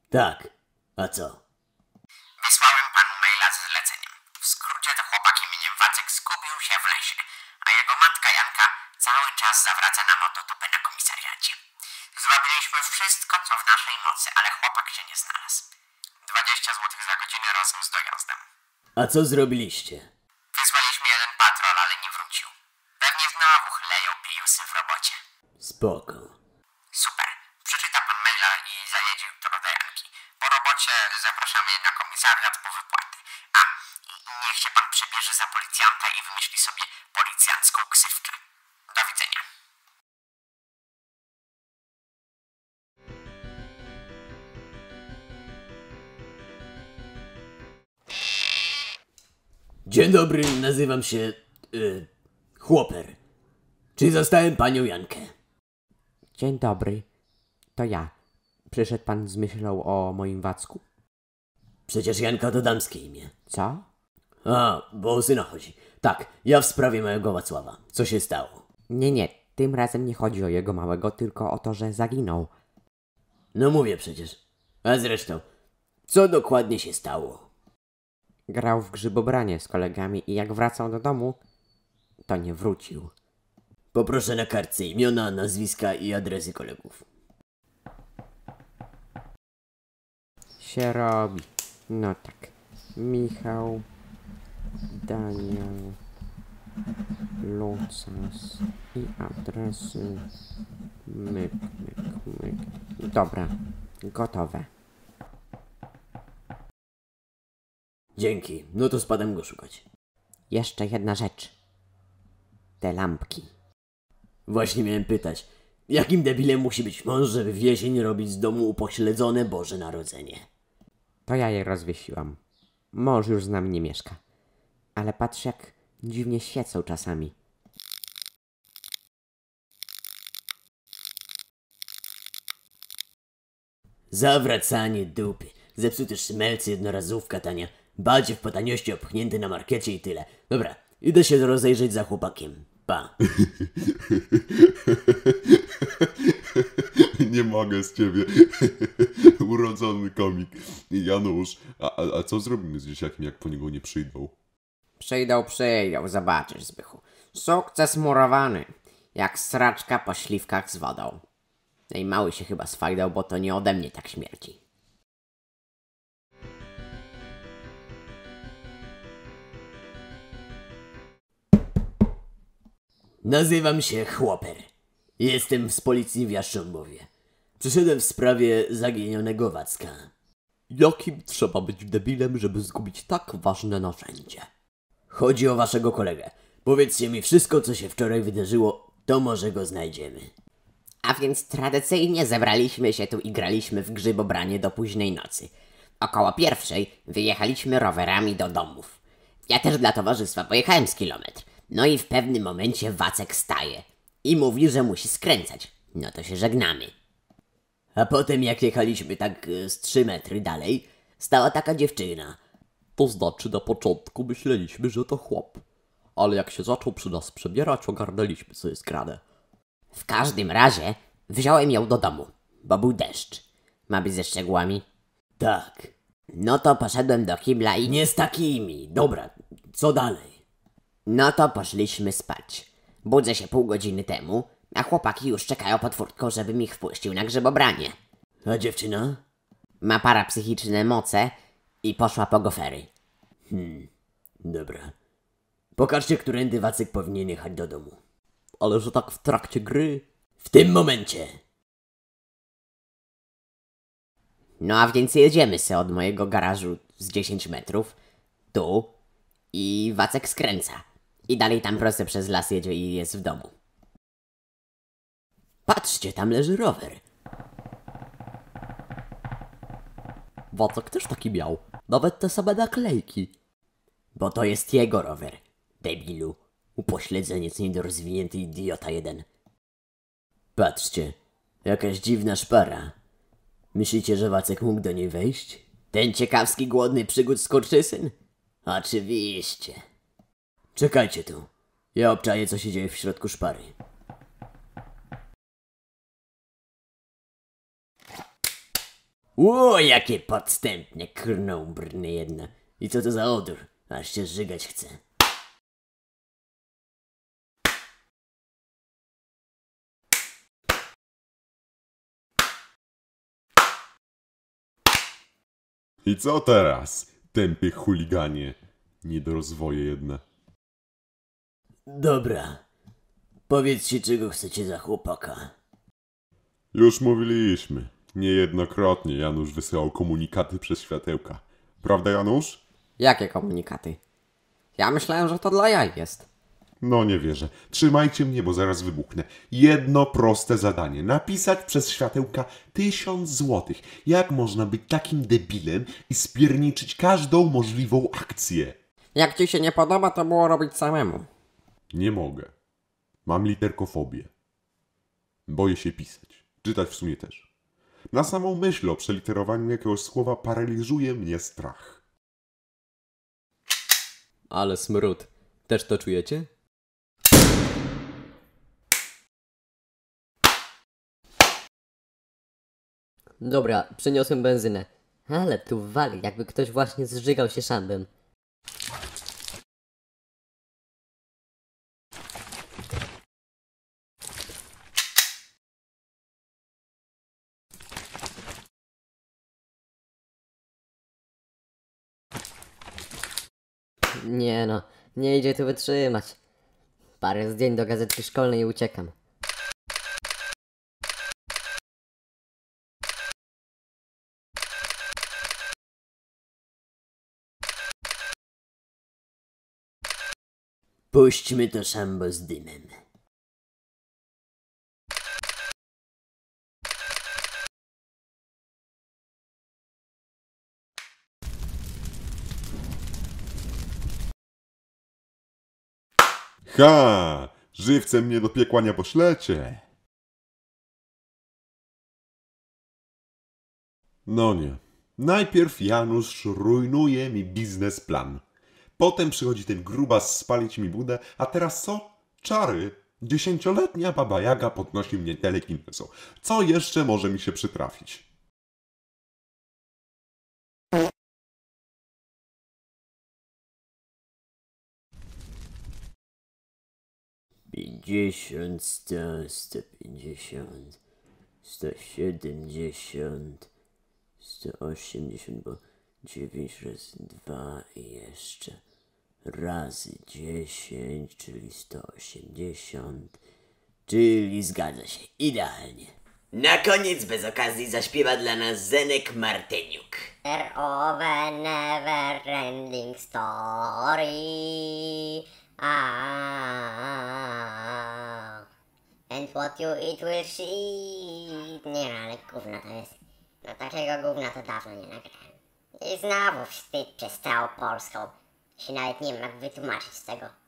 Tak. A co? Wysłałem panu maila z zleceniem. W skrócie to chłopak imieniem Wacek zgubił się w lesie, a jego matka Janka cały czas zawraca nam o to dupę na komisariacie. Zrobiliśmy wszystko, co w naszej mocy, ale chłopak się nie znalazł. 20 zł za godzinę razem z dojazdem. A co zrobiliście? Wysłaliśmy jeden patrol, ale nie wrócił. Pewnie znowu chleją pijusy w robocie. Spoko. Super. Przeczyta pan maila i zajedzie jutro do Janki. Po robocie zapraszamy na komisariat po wypłaty. A, i niech się pan przebierze za policjanta i wymyśli sobie policjancką ksywkę. Do widzenia. Dzień dobry, nazywam się... Chłoper. Czy zastałem panią Jankę? Dzień dobry, to ja. Przyszedł pan z myślą o moim Wacku? Przecież Janka to damskie imię. Co? A, bo o syna chodzi. Tak, ja w sprawie małego Wacława. Co się stało? Nie, tym razem nie chodzi o jego małego, tylko o to, że zaginął. No mówię przecież. A zresztą, co dokładnie się stało? Grał w grzybobranie z kolegami i jak wracał do domu, to nie wrócił. Poproszę na kartce imiona, nazwiska i adresy kolegów. Się robi. No tak. Michał, Daniel, Lucas i adresy. Myk. Dobra, gotowe. Dzięki, no to spadam go szukać. Jeszcze jedna rzecz. Te lampki. Właśnie miałem pytać, jakim debilem musi być mąż, żeby w jesień robić z domu upośledzone Boże Narodzenie? To ja je rozwiesiłam. Mąż już z nami nie mieszka. Ale patrz, jak dziwnie świecą czasami. Zawracanie dupy, zepsuty szmelc, jednorazówka tania, badziew po taniości opchnięty na markecie i tyle. Dobra, idę się rozejrzeć za chłopakiem. Pa. Nie mogę z ciebie. Urodzony komik. Janusz, a co zrobimy z dzieciakiem, jak po niego nie przyjdą? Przyjdą, zobaczysz, Zbychu. Sukces murowany. Jak sraczka po śliwkach z wodą. No i mały się chyba sfajdał, bo to nie ode mnie tak śmierci. Nazywam się Chłoper. Jestem z policji w Jaszcząbowie. Przyszedłem w sprawie zaginionego Wacka. Jakim trzeba być debilem, żeby zgubić tak ważne narzędzie? Chodzi o waszego kolegę. Powiedzcie mi wszystko, co się wczoraj wydarzyło, to może go znajdziemy. A więc tradycyjnie zebraliśmy się tu i graliśmy w grzybobranie do późnej nocy. Około 1:00 wyjechaliśmy rowerami do domów. Ja też dla towarzystwa pojechałem z kilometr. No i w pewnym momencie Wacek staje i mówi, że musi skręcać. No to się żegnamy. A potem jak jechaliśmy tak z 3 metry dalej, stała taka dziewczyna. To znaczy na początku myśleliśmy, że to chłop. Ale jak się zaczął przy nas przebierać, ogarnęliśmy, co jest grane. W każdym razie wziąłem ją do domu, bo był deszcz. Ma być ze szczegółami? Tak. No to poszedłem do kibla i... Nie z takimi. Dobra, co dalej? No to poszliśmy spać. Budzę się pół godziny temu, a chłopaki już czekają pod furtką, żebym ich wpuścił na grzybobranie. A dziewczyna? Ma parapsychiczne moce i poszła po gofery. Dobra. Pokażcie, którędy Wacek powinien jechać do domu. Ale że tak w trakcie gry... W tym momencie! No a więc jedziemy se od mojego garażu z 10 metrów, tu, i Wacek skręca. I dalej tam prosto przez las jedzie i jest w domu. Patrzcie, tam leży rower. Wacek też taki miał. Nawet te same naklejki. Bo to jest jego rower, debilu. Upośledzeniec niedorozwinięty idiota jeden. Patrzcie, jakaś dziwna szpara. Myślicie, że Wacek mógł do niej wejść? Ten ciekawski, głodny przygód skurczysyn? Oczywiście. Czekajcie tu. Ja obczaję, co się dzieje w środku szpary. Ło, jakie podstępne, krnąbrny jedna. I co to za odór? Aż się żygać chce. I co teraz, tępy chuliganie? Niedorozwoje jedne. Dobra. Powiedzcie, czego chcecie za chłopaka. Już mówiliśmy. Niejednokrotnie Janusz wysyłał komunikaty przez światełka. Prawda, Janusz? Jakie komunikaty? Ja myślałem, że to dla jaj jest. No nie wierzę. Trzymajcie mnie, bo zaraz wybuchnę. Jedno proste zadanie. Napisać przez światełka 1000 złotych. Jak można być takim debilem i spierniczyć każdą możliwą akcję? Jak ci się nie podoba, to było robić samemu. Nie mogę. Mam literkofobię. Boję się pisać. Czytać w sumie też. Na samą myśl o przeliterowaniu jakiegoś słowa paraliżuje mnie strach. Ale smród. Też to czujecie? Dobra, przyniosłem benzynę. Ale tu wali, jakby ktoś właśnie zżygał się szambem. Nie no, nie idzie tu wytrzymać. Parę zdjęć do gazetki szkolnej i uciekam. Puśćmy to szambo z dymem. Ha! Żywcem mnie do piekła nie poślecie. No nie. Najpierw Janusz rujnuje mi biznesplan. Potem przychodzi ten grubas spalić mi budę, a teraz co? Czary. 10-letnia baba Jaga podnosi mnie telekinezą. Co jeszcze może mi się przytrafić? Pięćdziesiąt, 150, 170, 180, bo 9 razy 2 i jeszcze razy 10, czyli 180, czyli zgadza się, idealnie. Na koniec bez okazji zaśpiewa dla nas Zenek Martyniuk. Of a never ending story. And what you eat will see. Nie no, ale gówno to jest. No takiego gówna to dawno nie nagrałem. I znowu wstyd przez całą Polską. Się nawet nie wiem jak wytłumaczyć z tego.